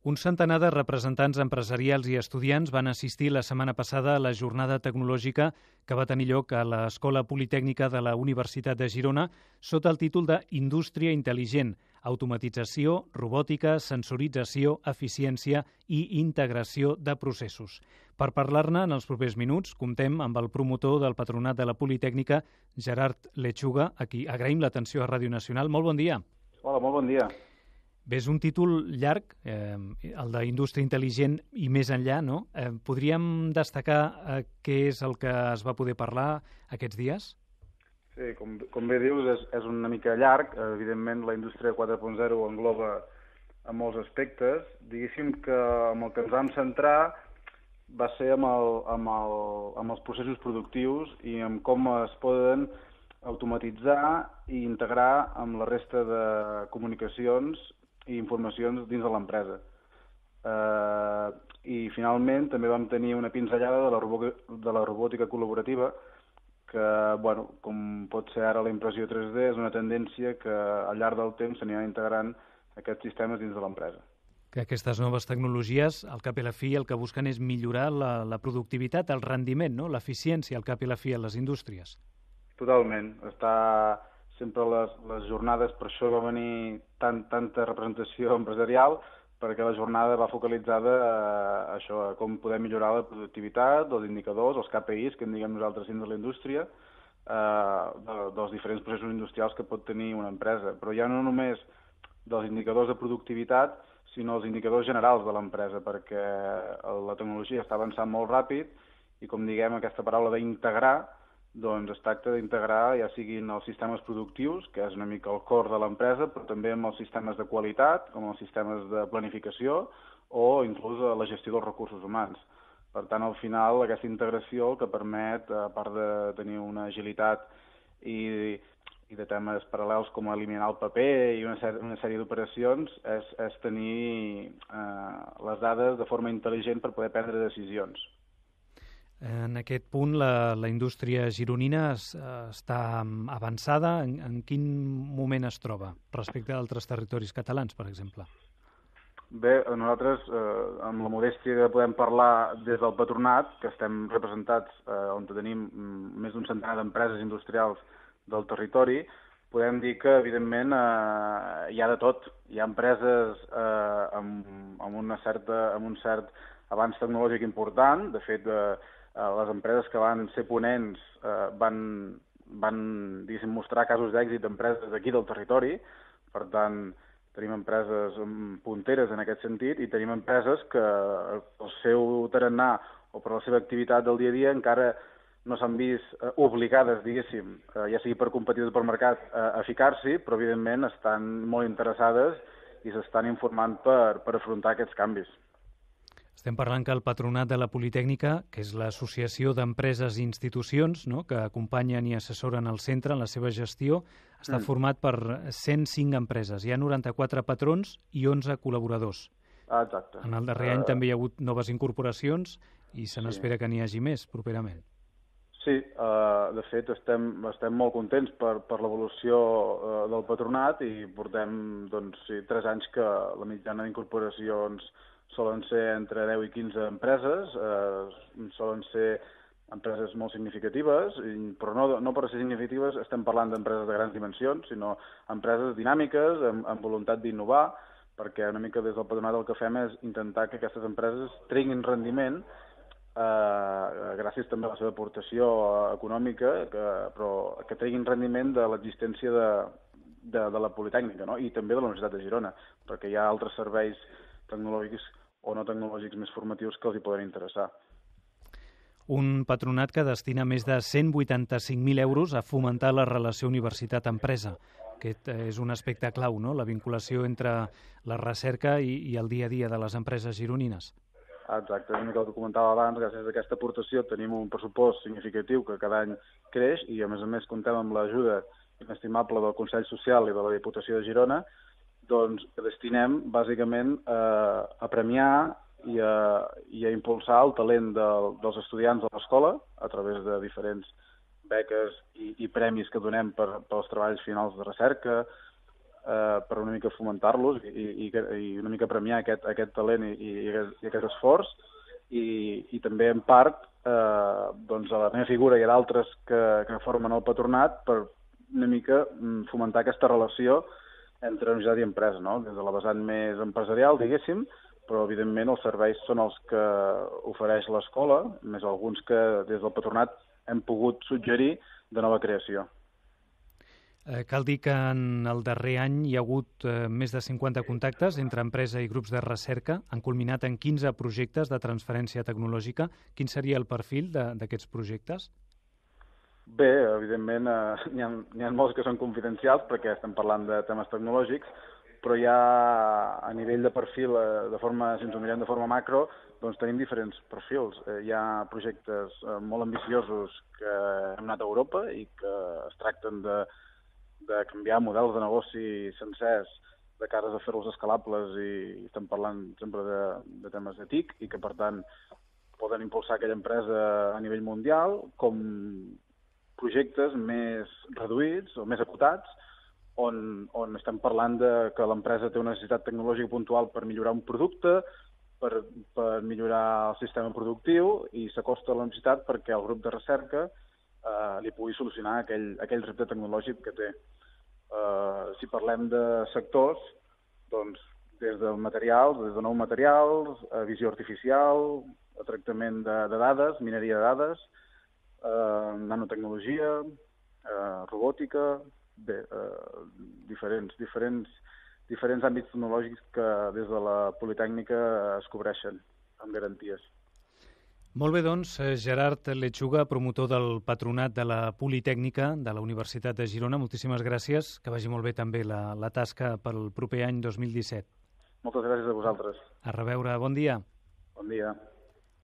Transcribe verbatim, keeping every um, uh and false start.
Un centenar de representants empresarials i estudiants van assistir la setmana passada a la jornada tecnològica que va tenir lloc a l'Escola Politècnica de la Universitat de Girona sota el títol de Indústria Intel·ligent, automatització, robòtica, sensorització, eficiència i integració de processos. Per parlar-ne en els propers minuts, comptem amb el promotor del Patronat de la Politècnica, Gerard Lechuga, a qui agraïm l'atenció a Ràdio Nacional. Molt bon dia. Hola, molt bon dia. Bé, és un títol llarg, eh, el d'Indústria Intel·ligent i més enllà, no? Eh, podríem destacar eh, què és el que es va poder parlar aquests dies? Sí, com, com bé dius, és, és una mica llarg. Evidentment, la indústria quatre punt zero engloba a molts aspectes. Diguéssim que amb el que ens vam centrar va ser amb, el, amb, el, amb els processos productius i amb com es poden automatitzar i integrar amb la resta de comunicacions i informacions dins de l'empresa. Eh, I finalment també vam tenir una pinzellada de la, de la robòtica col·laborativa que, bueno, com pot ser ara la impressió tres D, és una tendència que al llarg del temps s'aniran integrant aquests sistemes dins de l'empresa. Que aquestes noves tecnologies, al cap i a la fi, el que busquen és millorar la, la productivitat, el rendiment, no? L'eficiència, al cap i a la fi, a les indústries. Totalment. Està sempre les, les jornades, per això va venir tant, tanta representació empresarial, perquè la jornada va focalitzada a, a això, a com podem millorar la productivitat, els indicadors, els K P Is, que en diguem nosaltres dins de la indústria, eh, de, dels diferents processos industrials que pot tenir una empresa. Però ja no només dels indicadors de productivitat, sinó els indicadors generals de l'empresa, perquè la tecnologia està avançant molt ràpid i, com diguem, aquesta paraula d'integrar, doncs es tracta d'integrar ja siguin els sistemes productius, que és una mica el cor de l'empresa, però també amb els sistemes de qualitat, com els sistemes de planificació o inclús la gestió dels recursos humans. Per tant, al final, aquesta integració el que permet, a part de tenir una agilitat i, i de temes paral·lels com eliminar el paper i una, ser, una sèrie d'operacions, és, és tenir eh, les dades de forma intel·ligent per poder prendre decisions. En aquest punt, la, la indústria gironina es, està avançada. En, en quin moment es troba respecte a altres territoris catalans, per exemple? Bé, nosaltres, eh, amb la modèstia que podem parlar des del patronat, que estem representats eh, on tenim més d'un centenar d'empreses industrials del territori, podem dir que, evidentment, eh, hi ha de tot. Hi ha empreses eh, amb, amb, una certa, amb un cert avanç tecnològic important. De fet, eh, les empreses que van ser ponents eh, van, van diguéssim, mostrar casos d'èxit d'empreses d'aquí del territori. Per tant, tenim empreses punteres en aquest sentit i tenim empreses que el seu tarannà o per la seva activitat del dia a dia encara no s'han vist eh, obligades, diguéssim, eh, ja sigui per competir o per mercat, eh, a ficar-s'hi, però evidentment estan molt interessades i s'estan informant per, per afrontar aquests canvis. Estem parlant que el Patronat de la Politècnica, que és l'associació d'empreses i institucions, no?, que acompanyen i assessoren el centre en la seva gestió, està mm. format per cent cinc empreses. Hi ha noranta-quatre patrons i onze col·laboradors. Ah, exacte. En el darrer uh... any també hi ha hagut noves incorporacions i se n'espera sí. que n'hi hagi més properament. Sí, uh, de fet estem, estem molt contents per, per l'evolució uh, del patronat i portem doncs, sí, tres anys que la mitjana d'incorporacions solen ser entre deu i quinze empreses, eh, solen ser empreses molt significatives, però no, no per ser significatives estem parlant d'empreses de grans dimensions, sinó empreses dinàmiques, amb, amb voluntat d'innovar, perquè una mica des del patronat el que fem és intentar que aquestes empreses treguin rendiment, eh, gràcies també a la seva aportació econòmica, que, però que treguin rendiment de l'existència de, de, de la Politècnica, no? I també de la Universitat de Girona, perquè hi ha altres serveis tecnològics o no tecnològics més formatius que els hi poden interessar. Un patronat que destina més de cent vuitanta-cinc mil euros a fomentar la relació universitat-empresa. Aquest és un aspecte clau, no?, la vinculació entre la recerca i, i el dia a dia de les empreses gironines. Exacte, una mica el que comentava abans, gràcies a aquesta aportació tenim un pressupost significatiu que cada any creix i a més a més comptem amb l'ajuda inestimable del Consell Social i de la Diputació de Girona, doncs que destinem bàsicament a, a premiar i a, i a impulsar el talent de, dels estudiants de l'escola a través de diferents beques i, i premis que donem per, pels treballs finals de recerca, eh, per una mica fomentar-los i, i, i una mica premiar aquest, aquest talent i, i, i aquest esforç, i, i també en part eh, doncs a la meva figura hi ha d'altres que, que formen el patronat per una mica fomentar aquesta relació entre universitat i empresa, no? Des de la vessant més empresarial, diguéssim, però evidentment els serveis són els que ofereix l'escola, més alguns que des del patronat hem pogut suggerir de nova creació. Eh, cal dir que en el darrer any hi ha hagut eh, més de cinquanta contactes entre empresa i grups de recerca, han culminat en quinze projectes de transferència tecnològica. Quin seria el perfil d'aquests projectes? Bé, evidentment eh, n'hi ha, n'hi ha molts que són confidencials perquè estem parlant de temes tecnològics, però ja a nivell de perfil, eh, de forma, si ens ho mirem de forma macro, doncs tenim diferents perfils. Eh, hi ha projectes eh, molt ambiciosos que hem anat a Europa i que es tracten de de canviar models de negoci sencers de cares a fer-los escalables i estem parlant sempre de, de temes de T I C i que, per tant, poden impulsar aquella empresa a nivell mundial, com projectes més reduïts o més acotats, on, on estem parlant de que l'empresa té una necessitat tecnològica puntual per millorar un producte, per, per millorar el sistema productiu, i s'acosta a la necessitat perquè el grup de recerca eh, li pugui solucionar aquell, aquell repte tecnològic que té. Eh, si parlem de sectors, doncs des de materials, des de nous materials, a visió artificial, a tractament de, de dades, mineria de dades, eh, nanotecnologia, eh, robòtica, bé, eh, diferents, diferents, diferents àmbits tecnològics que des de la Politècnica es cobreixen amb garanties. Molt bé, doncs, Gerard Lechuga, promotor del patronat de la Politècnica de la Universitat de Girona. Moltíssimes gràcies, que vagi molt bé també la, la tasca pel proper any dos mil disset. Moltes gràcies a vosaltres. A reveure, bon dia. Bon dia.